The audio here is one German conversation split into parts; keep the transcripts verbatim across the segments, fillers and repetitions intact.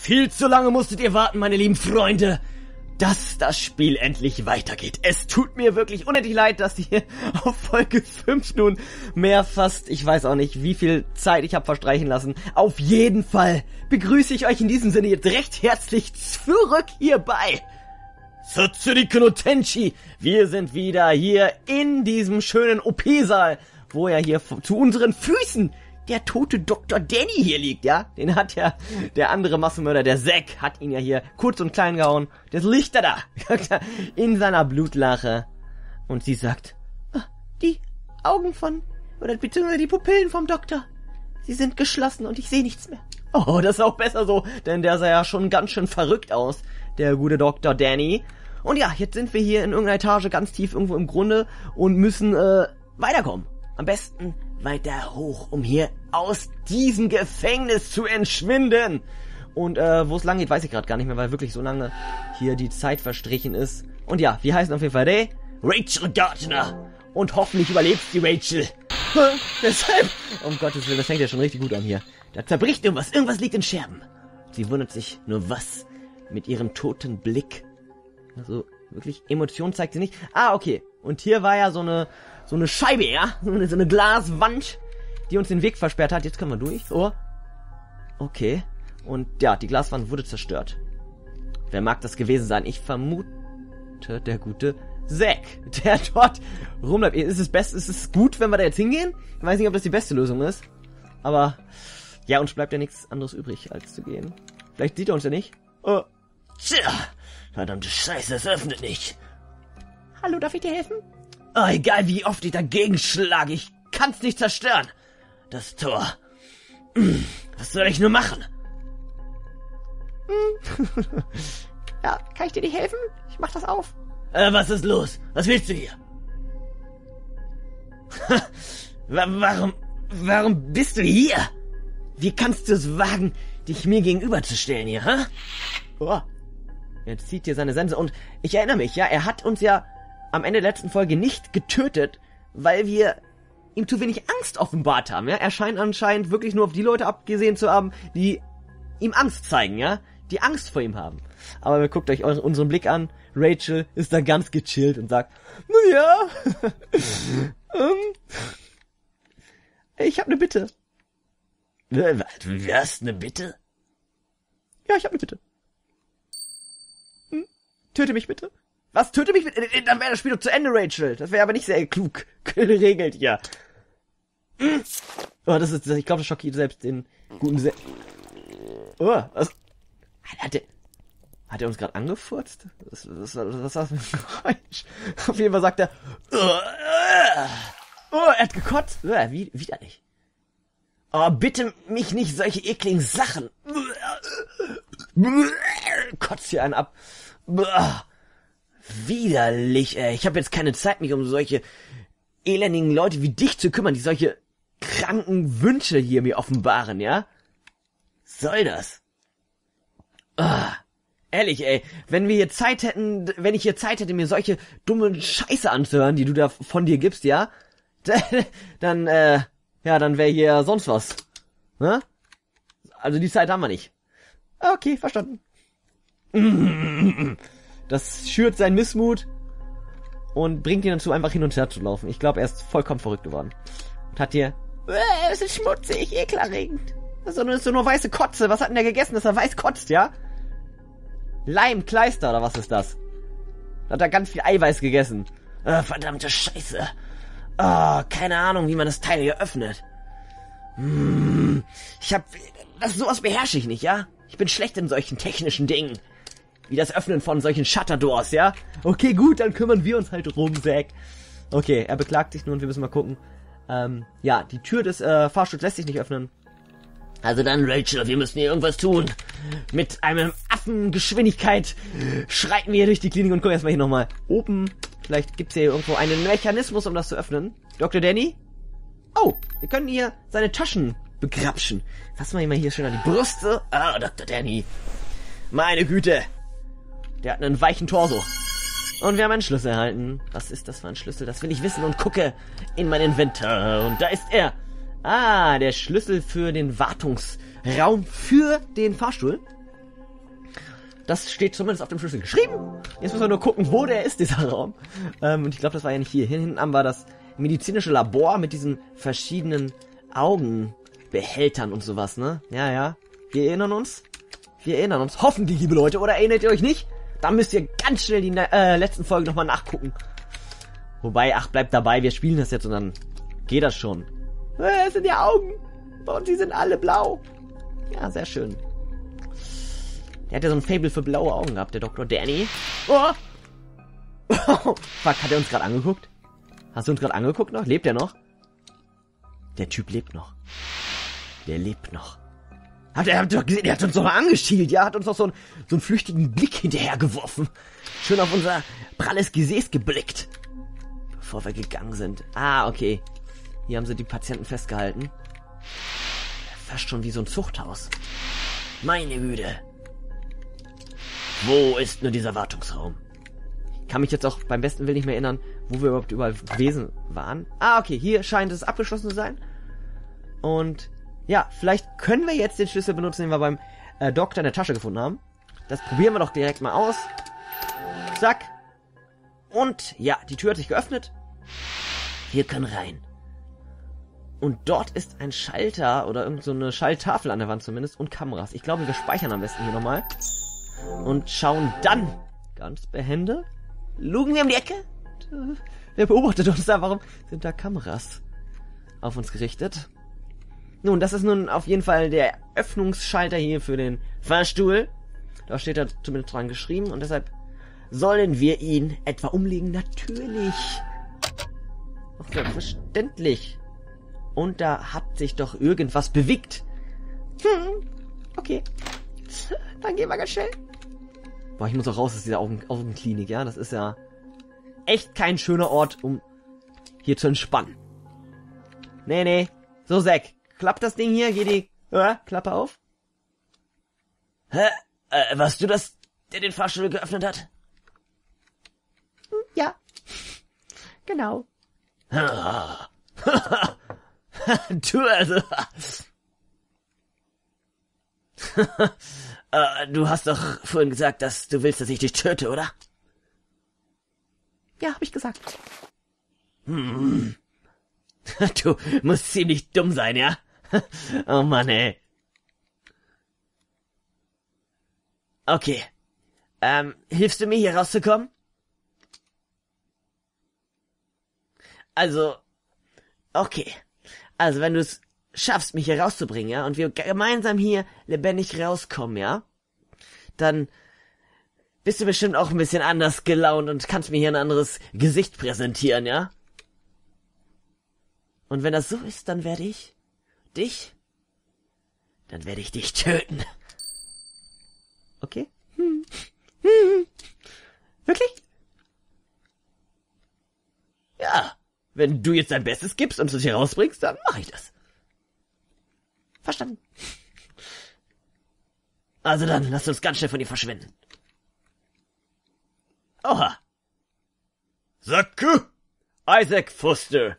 Viel zu lange musstet ihr warten, meine lieben Freunde, dass das Spiel endlich weitergeht. Es tut mir wirklich unendlich leid, dass ihr auf Folge fünf nun mehr fast, ich weiß auch nicht, wie viel Zeit ich habe verstreichen lassen. Auf jeden Fall begrüße ich euch in diesem Sinne jetzt recht herzlich zurück hierbei. Satsuriko no Tenchi. Wir sind wieder hier in diesem schönen O P-Saal, wo ja hier zu unseren Füßen der tote Doktor Danny hier liegt, ja? Den hat ja der andere Massenmörder, der Zack, hat ihn ja hier kurz und klein gehauen. Das liegt er da, in seiner Blutlache. Und sie sagt, ah, die Augen von, oder beziehungsweise die Pupillen vom Doktor, sie sind geschlossen und ich sehe nichts mehr. Oh, das ist auch besser so, denn der sah ja schon ganz schön verrückt aus, der gute Doktor Danny. Und ja, jetzt sind wir hier in irgendeiner Etage ganz tief irgendwo im Grunde und müssen äh, weiterkommen. Am besten weiter hoch, um hier aus diesem Gefängnis zu entschwinden. Und äh, wo es lang geht, weiß ich gerade gar nicht mehr, weil wirklich so lange hier die Zeit verstrichen ist. Und ja, wir heißen auf jeden Fall Ray, Rachel Gardner. Und hoffentlich überlebt die Rachel. Deshalb, um Gottes Willen, das fängt ja schon richtig gut an hier. Da zerbricht irgendwas, irgendwas liegt in Scherben. Sie wundert sich nur was mit ihrem toten Blick. Also wirklich, Emotion zeigt sie nicht. Ah, okay. Und hier war ja so eine so eine Scheibe, ja? So eine, so eine Glaswand, die uns den Weg versperrt hat. Jetzt können wir durch. Oh. Okay. Und ja, die Glaswand wurde zerstört. Wer mag das gewesen sein? Ich vermute der gute Zack, der dort rumläuft. Ist es best, ist es gut, wenn wir da jetzt hingehen? Ich weiß nicht, ob das die beste Lösung ist. Aber ja, uns bleibt ja nichts anderes übrig, als zu gehen. Vielleicht sieht er uns ja nicht. Oh. Tja, verdammte Scheiße, es öffnet nicht. Hallo, darf ich dir helfen? Oh, egal wie oft ich dagegen schlage, ich kann's nicht zerstören. Das Tor. Was soll ich nur machen? Ja, kann ich dir nicht helfen? Ich mach das auf. Äh, was ist los? Was willst du hier? Warum, warum bist du hier? Wie kannst du es wagen, dich mir gegenüberzustellen hier, hä? Oh. Er zieht hier seine Sense und ich erinnere mich, ja, er hat uns ja am Ende der letzten Folge nicht getötet, weil wir ihm zu wenig Angst offenbart haben, ja. Er scheint anscheinend wirklich nur auf die Leute abgesehen zu haben, die ihm Angst zeigen, ja. Die Angst vor ihm haben. Aber wir guckt euch unseren Blick an. Rachel ist da ganz gechillt und sagt, na ja, ähm, ich habe eine Bitte. Du hast eine Bitte? Ja, ich habe eine Bitte. Hm? Töte mich bitte. Was? Töte mich bitte? Dann wäre das Spiel doch zu Ende, Rachel. Das wäre aber nicht sehr klug geregelt hier. Hm? Oh, das ist, ich glaube, das schockiert selbst den guten Se Oh, was? Hat er, hat er uns gerade angefurzt? Das, das, das, das war ein Geräusch. Auf jeden Fall sagt er, oh, er hat gekotzt. Wie, widerlich. Oh, bitte mich nicht solche ekligen Sachen. Kotzt hier einen ab. Widerlich, ey. Ich habe jetzt keine Zeit, mich um solche elendigen Leute wie dich zu kümmern, die solche kranken Wünsche hier mir offenbaren, ja? Soll das? Ah, ehrlich, ey, wenn wir hier Zeit hätten, wenn ich hier Zeit hätte, mir solche dummen Scheiße anzuhören, die du da von dir gibst, ja, dann, äh, ja, dann wäre hier sonst was, ne? Also die Zeit haben wir nicht. Okay, verstanden. Das schürt seinen Missmut und bringt ihn dazu, einfach hin und her zu laufen. Ich glaube, er ist vollkommen verrückt geworden. Und hat hier, äh, es ist schmutzig, ekelerregend. Das ist doch nur, das ist doch nur weiße Kotze. Was hat denn der gegessen, dass er weiß kotzt, ja? Leim, Kleister, oder was ist das? Da hat er ganz viel Eiweiß gegessen. Oh, verdammte Scheiße. Oh, keine Ahnung, wie man das Teil hier öffnet. Hm, ich hab... Das, sowas beherrsche ich nicht, ja? Ich bin schlecht in solchen technischen Dingen. Wie das Öffnen von solchen Shutterdoors, ja? Okay, gut, dann kümmern wir uns halt drum, Zack. Okay, er beklagt sich nur und wir müssen mal gucken. Ähm, ja, die Tür des äh, Fahrstuhls lässt sich nicht öffnen. Also dann, Rachel, wir müssen hier irgendwas tun. Mit einem Affengeschwindigkeit schreiten wir hier durch die Klinik und gucken erstmal hier nochmal. Oben, vielleicht gibt's hier irgendwo einen Mechanismus, um das zu öffnen. Doktor Danny? Oh, wir können hier seine Taschen begrapschen. Fassen wir ihn mal hier schön an die Brüste. Ah, oh, Doktor Danny. Meine Güte. Der hat einen weichen Torso. Und wir haben einen Schlüssel erhalten. Was ist das für ein Schlüssel? Das will ich wissen und gucke in meinen Inventar. Und da ist er. Ah, der Schlüssel für den Wartungsraum für den Fahrstuhl. Das steht zumindest auf dem Schlüssel geschrieben. Jetzt müssen wir nur gucken, wo der ist, dieser Raum. Ähm, und ich glaube, das war ja nicht hier. Hier hinten haben wir das medizinische Labor mit diesen verschiedenen Augenbehältern und sowas, ne? Ja, ja. Wir erinnern uns. Wir erinnern uns. Hoffentlich, liebe Leute. Oder erinnert ihr euch nicht? Dann müsst ihr ganz schnell die äh, letzten Folgen nochmal nachgucken. Wobei, ach, bleibt dabei. Wir spielen das jetzt und dann geht das schon. Äh, es sind die Augen. Und die sind alle blau. Ja, sehr schön. Der hat ja so ein Faible für blaue Augen gehabt, der Doktor Danny. Oh! Fuck, hat er uns gerade angeguckt? Hast du uns gerade angeguckt noch? Lebt er noch? Der Typ lebt noch. Der lebt noch. Hat er, habt ihr doch gesehen, der hat uns noch mal angeschielt, ja? Hat uns noch so, ein, so einen flüchtigen Blick hinterhergeworfen. Schön auf unser pralles Gesäß geblickt. Bevor wir gegangen sind. Ah, okay. Hier haben sie die Patienten festgehalten. Fast schon wie so ein Zuchthaus. Meine Güte. Wo ist nur dieser Wartungsraum? Ich kann mich jetzt auch beim besten Willen nicht mehr erinnern, wo wir überhaupt überall gewesen waren. Ah, okay, hier scheint es abgeschlossen zu sein. Und ja, vielleicht können wir jetzt den Schlüssel benutzen, den wir beim äh, Doktor in der Tasche gefunden haben. Das probieren wir doch direkt mal aus. Zack. Und ja, die Tür hat sich geöffnet. Wir können rein. Und dort ist ein Schalter oder irgend so eine Schalltafel an der Wand zumindest und Kameras. Ich glaube, wir speichern am besten hier nochmal. Und schauen dann ganz behende. Lugen wir um die Ecke. Wer beobachtet uns da? Warum sind da Kameras auf uns gerichtet? Nun, das ist nun auf jeden Fall der Öffnungsschalter hier für den Fahrstuhl. Da steht da zumindest dran geschrieben. Und deshalb sollen wir ihn etwa umlegen. Natürlich. Auch selbstverständlich. Und da hat sich doch irgendwas bewegt. Hm, okay. Dann gehen wir ganz schnell. Boah, ich muss auch raus aus dieser Augen Augenklinik, ja? Das ist ja echt kein schöner Ort, um hier zu entspannen. Nee, nee. So, Zack. Klappt das Ding hier? Geh die äh, Klappe auf. Hä? Äh, warst du das, der den Fahrstuhl geöffnet hat? Ja. Genau. Du also. äh, du hast doch vorhin gesagt, dass du willst, dass ich dich töte, oder? Ja, hab ich gesagt. Hm. Du musst ziemlich dumm sein, ja? Oh Mann, ey. Okay. Ähm, hilfst du mir hier rauszukommen? Also, okay. Also, wenn du es schaffst, mich hier rauszubringen, ja, und wir gemeinsam hier lebendig rauskommen, ja, dann bist du bestimmt auch ein bisschen anders gelaunt und kannst mir hier ein anderes Gesicht präsentieren, ja? Und wenn das so ist, dann werde ich dich, dann werde ich dich töten. Okay? Hm. Hm. Wirklich? Ja. Wenn du jetzt dein Bestes gibst und es hier rausbringst, dann mache ich das. Verstanden. Also dann, lasst uns ganz schnell von ihr verschwinden. Oha. Saku! Isaac Foster.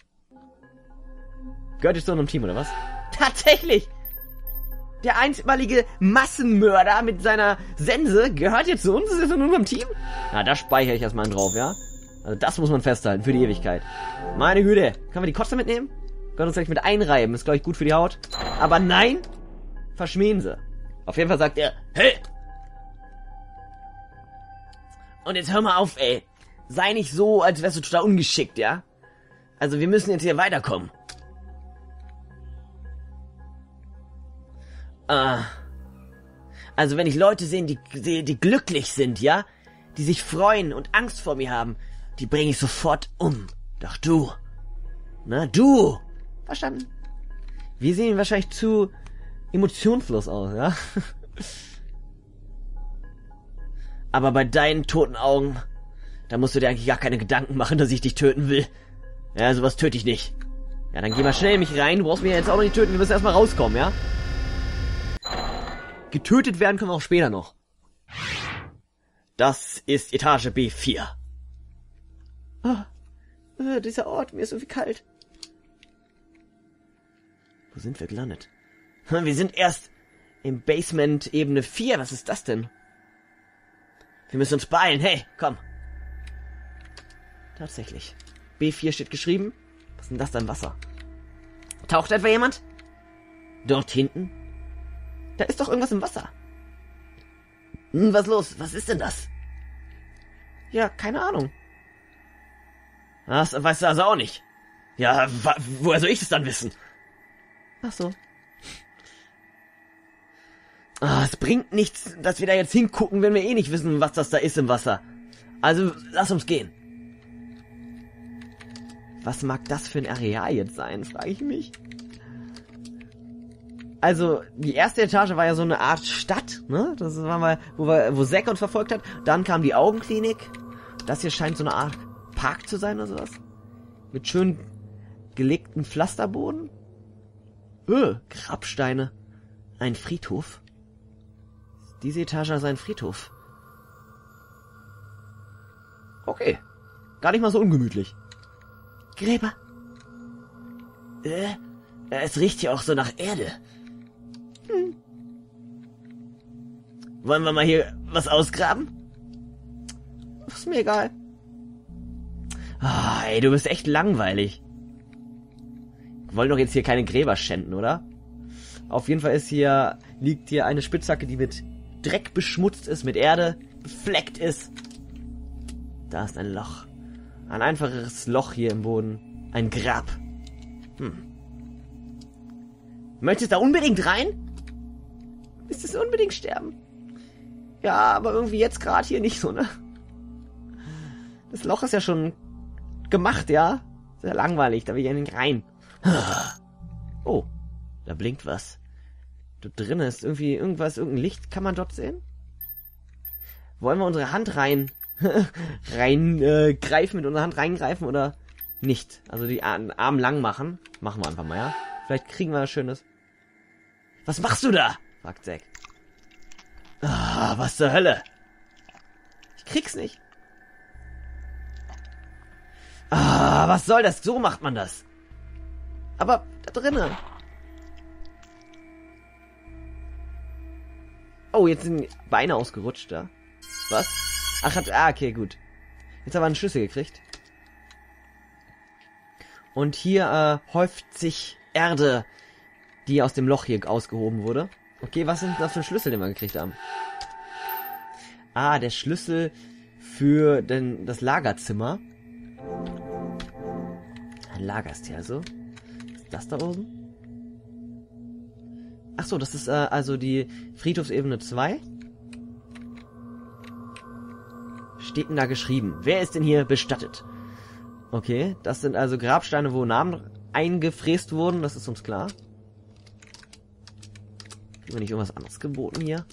Gehört jetzt zu einem Team, oder was? Tatsächlich! Der einmalige Massenmörder mit seiner Sense gehört jetzt zu uns, ist jetzt in unserem Team? Na, da speichere ich erstmal einen drauf, ja? Also das muss man festhalten, für die Ewigkeit. Meine Güte, können wir die Kotze mitnehmen? Können uns gleich mit einreiben, ist glaube ich gut für die Haut. Aber nein, verschmähen sie. Auf jeden Fall sagt er, hey! Und jetzt hör mal auf, ey. Sei nicht so, als wärst du total ungeschickt, ja? Also wir müssen jetzt hier weiterkommen. Ah. Also wenn ich Leute sehe, die, die, die glücklich sind, ja? Die sich freuen und Angst vor mir haben, die bringe ich sofort um. Doch du. Na, du. Verstanden. Wir sehen wahrscheinlich zu emotionslos aus, ja? Aber bei deinen toten Augen, da musst du dir eigentlich gar keine Gedanken machen, dass ich dich töten will. Ja, sowas töte ich nicht. Ja, dann geh mal schnell in mich rein. Du brauchst mich ja jetzt auch noch nicht töten. Wir müssen erstmal rauskommen, ja? Getötet werden können wir auch später noch. Das ist Etage B vier. Ah, äh, dieser Ort, mir ist so viel kalt. Wo sind wir gelandet? Wir sind erst im Basement Ebene vier. Was ist das denn? Wir müssen uns beeilen. Hey, komm. Tatsächlich. B vier steht geschrieben. Was ist denn das da im Wasser? Taucht etwa jemand? Dort hinten? Da ist doch irgendwas im Wasser. Hm, was los? Was ist denn das? Ja, keine Ahnung. Das weißt du also auch nicht. Ja, woher soll ich das dann wissen? Ach so. Ah, es bringt nichts, dass wir da jetzt hingucken, wenn wir eh nicht wissen, was das da ist im Wasser. Also, lass uns gehen. Was mag das für ein Areal jetzt sein, frage ich mich. Also, die erste Etage war ja so eine Art Stadt, ne? Das war mal, wo, wir, wo Zack uns verfolgt hat. Dann kam die Augenklinik. Das hier scheint so eine Art Park zu sein oder sowas. Mit schön gelegten Pflasterboden. Öh, Grabsteine. Ein Friedhof. Diese Etage ist ein Friedhof. Okay. Gar nicht mal so ungemütlich. Gräber. Äh, es riecht hier auch so nach Erde. Hm. Wollen wir mal hier was ausgraben? Ist mir egal. Ah, ey, du bist echt langweilig. Wir wollen doch jetzt hier keine Gräber schänden, oder? Auf jeden Fall ist hier, liegt hier eine Spitzhacke, die mit Dreck beschmutzt ist, mit Erde befleckt ist. Da ist ein Loch. Ein einfaches Loch hier im Boden. Ein Grab. Hm. Möchtest du da unbedingt rein? Willst du unbedingt sterben? Ja, aber irgendwie jetzt gerade hier nicht so, ne? Das Loch ist ja schon gemacht, ja? Sehr langweilig, da will ich ja nicht rein. Oh, da blinkt was. Dort drinnen ist irgendwie irgendwas, irgendein Licht. Kann man dort sehen? Wollen wir unsere Hand rein, rein äh, greifen, mit unserer Hand reingreifen oder nicht? Also die Arme lang machen. Machen wir einfach mal, ja? Vielleicht kriegen wir was Schönes. Was machst du da? Fragt Zack. Ah, was zur Hölle? Ich krieg's nicht. Ah, was soll das? So macht man das. Aber da drinnen. Oh, jetzt sind Beine ausgerutscht da. Was? Ach, hat, ah, okay, gut. Jetzt haben wir einen Schlüssel gekriegt. Und hier äh, häuft sich Erde, die aus dem Loch hier ausgehoben wurde. Okay, was sind das für Schlüssel, den wir gekriegt haben? Ah, der Schlüssel für den, das Lagerzimmer. Ein Lager ist hier also. Ist das da oben? Ach so, das ist äh, also die Friedhofsebene zwei. Steht denn da geschrieben? Wer ist denn hier bestattet? Okay, das sind also Grabsteine, wo Namen eingefräst wurden. Das ist uns klar. Kriegen wir nicht irgendwas anderes geboten hier?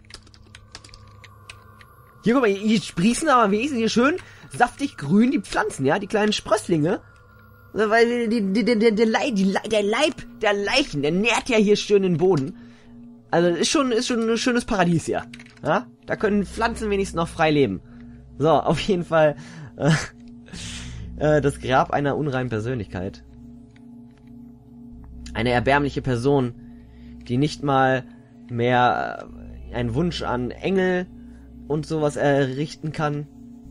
Hier, guck mal, hier sprießen aber wesentlich hier schön saftig grün die Pflanzen, ja? Die kleinen Sprösslinge. Weil die, die, die, die, die, Leib, die, der Leib der Leichen, der nährt ja hier schön den Boden. Also ist schon, ist schon ein schönes Paradies hier. Ja? Da können Pflanzen wenigstens noch frei leben. So, auf jeden Fall äh, äh, das Grab einer unreinen Persönlichkeit. Eine erbärmliche Person, die nicht mal mehr äh, einen Wunsch an Engel und sowas errichten kann.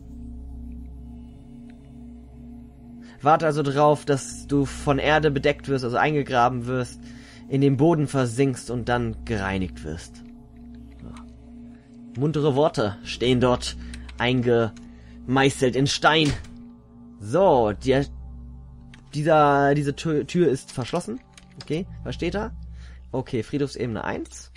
Warte also drauf, dass du von Erde bedeckt wirst, also eingegraben wirst, in den Boden versinkst und dann gereinigt wirst. Muntere Worte stehen dort eingemeißelt in Stein. So, der, dieser, diese Tür, Tür ist verschlossen. Okay, was steht da? Okay, Friedhofsebene eins.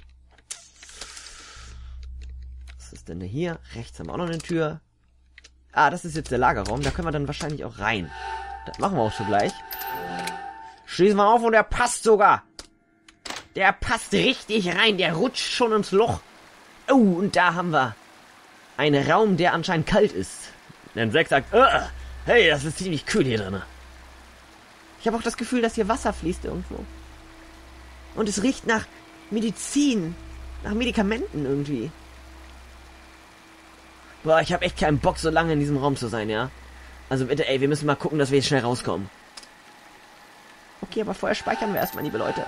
Was ist denn hier? Rechts haben wir auch noch eine Tür. Ah, das ist jetzt der Lagerraum. Da können wir dann wahrscheinlich auch rein. Das machen wir auch so gleich. Schließen wir auf und der passt sogar. Der passt richtig rein. Der rutscht schon ins Loch. Oh, und da haben wir einen Raum, der anscheinend kalt ist. Denn Zack sagt, äh, hey, das ist ziemlich kühl hier drin. Ich habe auch das Gefühl, dass hier Wasser fließt irgendwo. Und es riecht nach Medizin, nach Medikamenten irgendwie. Boah, ich habe echt keinen Bock, so lange in diesem Raum zu sein, ja? Also bitte, ey, wir müssen mal gucken, dass wir jetzt schnell rauskommen. Okay, aber vorher speichern wir erstmal, liebe Leute.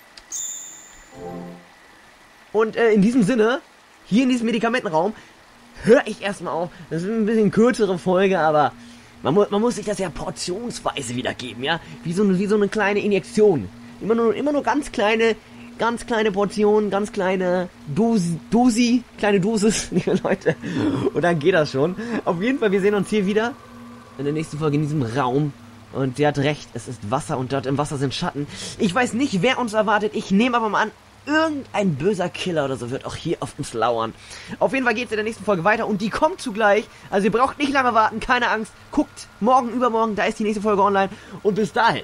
Und äh, in diesem Sinne, hier in diesem Medikamentenraum, höre ich erstmal auf. Das ist ein bisschen kürzere Folge, aber man, mu man muss sich das ja portionsweise wiedergeben, ja? Wie so, eine, wie so eine kleine Injektion. Immer nur, immer nur ganz kleine, ganz kleine Portionen, ganz kleine Dosi, Dosi kleine Dosis, liebe Leute. Und dann geht das schon. Auf jeden Fall, wir sehen uns hier wieder in der nächsten Folge in diesem Raum. Und der hat recht, es ist Wasser und dort im Wasser sind Schatten. Ich weiß nicht, wer uns erwartet. Ich nehme aber mal an, irgendein böser Killer oder so wird auch hier auf uns lauern. Auf jeden Fall geht es in der nächsten Folge weiter und die kommt zugleich. Also ihr braucht nicht lange warten, keine Angst. Guckt morgen, übermorgen, da ist die nächste Folge online. Und bis dahin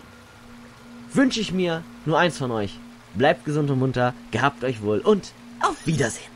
wünsche ich mir nur eins von euch. Bleibt gesund und munter, gehabt euch wohl und auf Wiedersehen.